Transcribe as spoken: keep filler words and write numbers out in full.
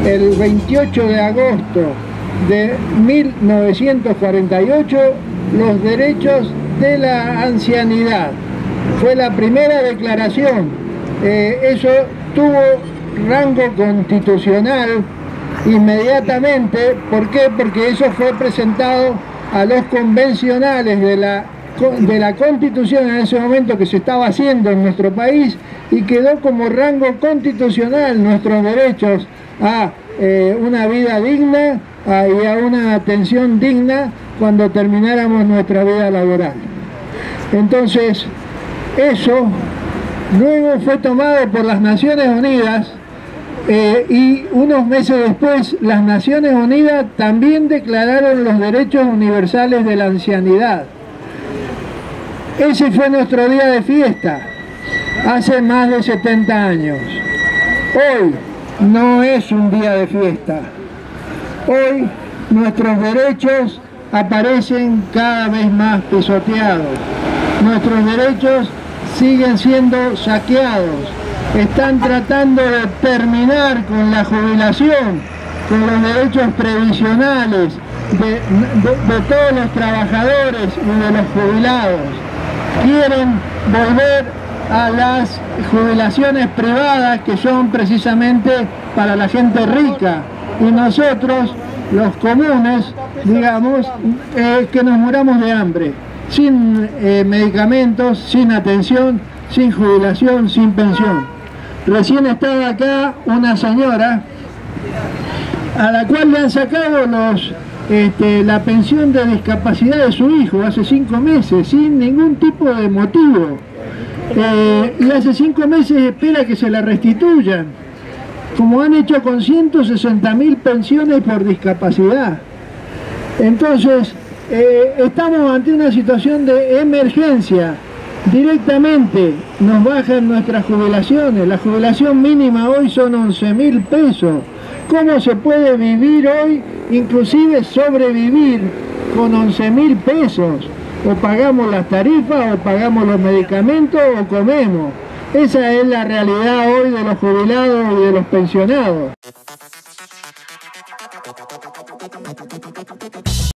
el veintiocho de agosto de mil novecientos cuarenta y ocho los derechos de la ancianidad. Fue la primera declaración. Eh, eso tuvo rango constitucional inmediatamente. ¿Por qué? Porque eso fue presentado a los convencionales de la, de la Constitución en ese momento que se estaba haciendo en nuestro país, y quedó como rango constitucional nuestros derechos a eh, una vida digna a, y a una atención digna cuando termináramos nuestra vida laboral. Entonces, eso luego fue tomado por las Naciones Unidas, eh, y unos meses después las Naciones Unidas también declararon los derechos universales de la ancianidad. Ese fue nuestro día de fiesta, hace más de setenta años. Hoy no es un día de fiesta. Hoy nuestros derechos aparecen cada vez más pisoteados. Nuestros derechos siguen siendo saqueados. Están tratando de terminar con la jubilación, con los derechos previsionales de, de, de todos los trabajadores y de los jubilados. Quieren volver a las jubilaciones privadas, que son precisamente para la gente rica, y nosotros, los comunes, digamos, eh, que nos muramos de hambre, sin eh, medicamentos, sin atención, sin jubilación, sin pensión. Recién estaba acá una señora a la cual le han sacado los, este, la pensión de discapacidad de su hijo hace cinco meses, sin ningún tipo de motivo. Eh, y hace cinco meses espera que se la restituyan, como han hecho con ciento sesenta mil pensiones por discapacidad. Entonces, eh, estamos ante una situación de emergencia. Directamente nos bajan nuestras jubilaciones. La jubilación mínima hoy son once mil pesos. ¿Cómo se puede vivir hoy, inclusive sobrevivir, con once mil pesos? O pagamos las tarifas, o pagamos los medicamentos, o comemos. Esa es la realidad hoy de los jubilados y de los pensionados.